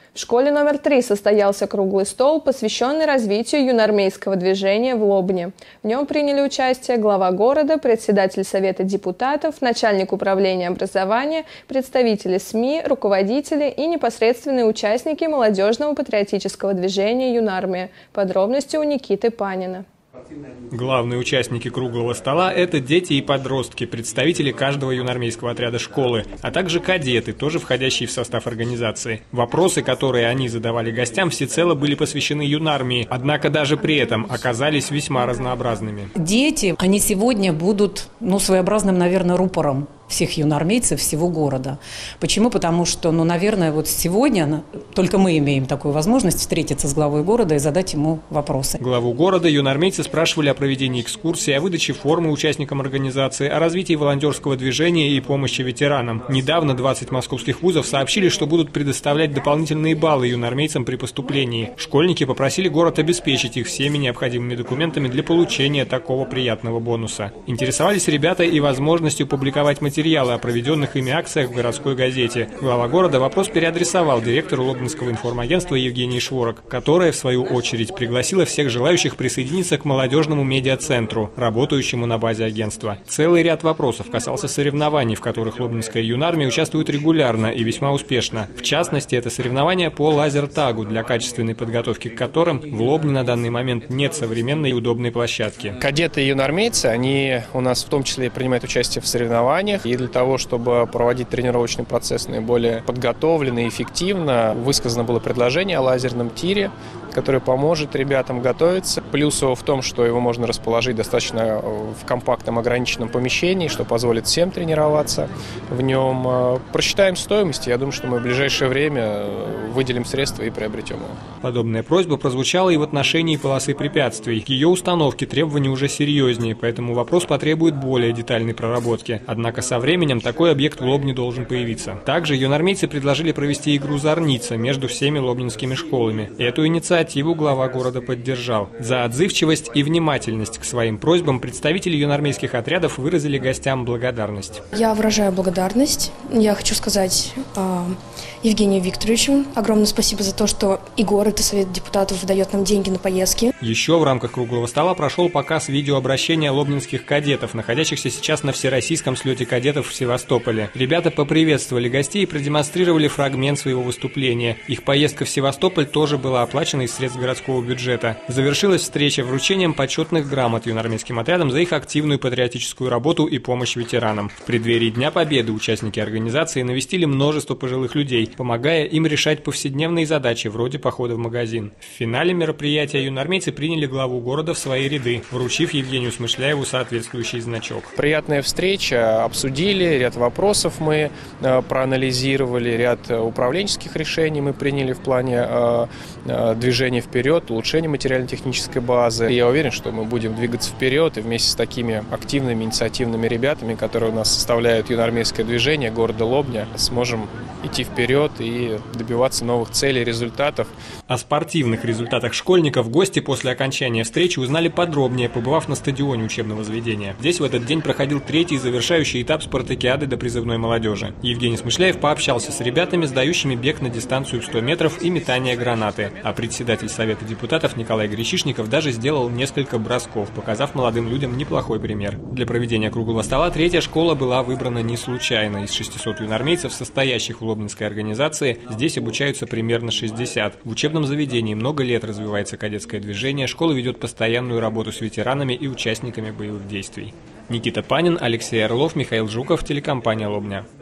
В школе номер 3 состоялся круглый стол, посвященный развитию юноармейского движения в Лобне. В нем приняли участие глава города, председатель Совета депутатов, начальник управления образования, представители СМИ, руководители и непосредственные участники молодежного патриотического движения «Юнармия». Подробности у Никиты Панина. Главные участники круглого стола – это дети и подростки, представители каждого юноармейского отряда школы, а также кадеты, тоже входящие в состав организации. Вопросы, которые они задавали гостям, всецело были посвящены юнармии, однако даже при этом оказались весьма разнообразными. Дети, они сегодня будут, своеобразным, наверное, рупором всех юноармейцев всего города. Почему? Потому что, наверное, вот сегодня только мы имеем такую возможность встретиться с главой города и задать ему вопросы. Главу города юноармейцы спрашивали о проведении экскурсий, о выдаче формы участникам организации, о развитии волонтерского движения и помощи ветеранам. Недавно 20 московских вузов сообщили, что будут предоставлять дополнительные баллы юноармейцам при поступлении. Школьники попросили город обеспечить их всеми необходимыми документами для получения такого приятного бонуса. Интересовались ребята и возможностью публиковать материалы о проведенных ими акциях в городской газете. Глава города вопрос переадресовал директору Лобнинского информагентства Евгении Шворок, которая, в свою очередь, пригласила всех желающих присоединиться к молодежному медиацентру, работающему на базе агентства. Целый ряд вопросов касался соревнований, в которых Лобнинская юнармия участвует регулярно и весьма успешно. В частности, это соревнования по лазертагу, для качественной подготовки к которым в Лобне на данный момент нет современной и удобной площадки. Кадеты и юноармейцы, они у нас в том числе принимают участие в соревнованиях. И для того, чтобы проводить тренировочный процесс наиболее подготовленно и эффективно, высказано было предложение о лазерном тире, который поможет ребятам готовиться. Плюс в том, что его можно расположить достаточно в компактном ограниченном помещении, что позволит всем тренироваться в нем. Просчитаем стоимость, я думаю, что мы в ближайшее время выделим средства и приобретем его. Подобная просьба прозвучала и в отношении полосы препятствий. К ее установке требования уже серьезнее, поэтому вопрос потребует более детальной проработки. Однако со временем такой объект в Лобне должен появиться. Также юноармейцы предложили провести игру «Зорница» между всеми лобнинскими школами. Эту инициативу глава города поддержал. За отзывчивость и внимательность к своим просьбам представители юноармейских отрядов выразили гостям благодарность. Я выражаю благодарность. Я хочу сказать Евгению Викторовичу огромное спасибо за то, что и город, и Совет депутатов дает нам деньги на поездки. Еще в рамках круглого стола прошел показ видеообращения лобнинских кадетов, находящихся сейчас на всероссийском слете кадетов в Севастополе. Ребята поприветствовали гостей и продемонстрировали фрагмент своего выступления. Их поездка в Севастополь тоже была оплачена из средств городского бюджета. Завершилась встреча вручением почетных грамот юноармейским отрядам за их активную патриотическую работу и помощь ветеранам. В преддверии Дня Победы участники организации навестили множество пожилых людей, помогая им решать повседневные задачи, вроде похода в магазин. В финале мероприятия юноармейцы приняли главу города в свои ряды, вручив Евгению Смышляеву соответствующий значок. Приятная встреча, обсудили, ряд вопросов мы проанализировали, ряд управленческих решений мы приняли в плане движения вперед, улучшения материально-технической базы. Я уверен, что мы будем двигаться вперед и вместе с такими активными, инициативными ребятами, которые у нас составляют юноармейское движение города Лобня, сможем идти вперед и добиваться новых целей, результатов. О спортивных результатах школьников гости после окончания встречи узнали подробнее, побывав на стадионе учебного заведения. Здесь в этот день проходил третий завершающий этап спартакиады до призывной молодежи. Евгений Смышляев пообщался с ребятами, сдающими бег на дистанцию в 100 метров и метание гранаты. А председатель Совета депутатов Николай Гречишников даже сделал несколько бросков, показав молодым людям неплохой пример. Для проведения круглого стола третья школа была выбрана не случайно. Из 600 юноармейцев, состоящих в Лобнинской организации, здесь обучаются примерно 60. В учебном заведении много лет развивается кадетское движение, школа ведет постоянную работу с ветеранами и участниками боевых действий. Никита Панин, Алексей Орлов, Михаил Жуков, телекомпания «Лобня».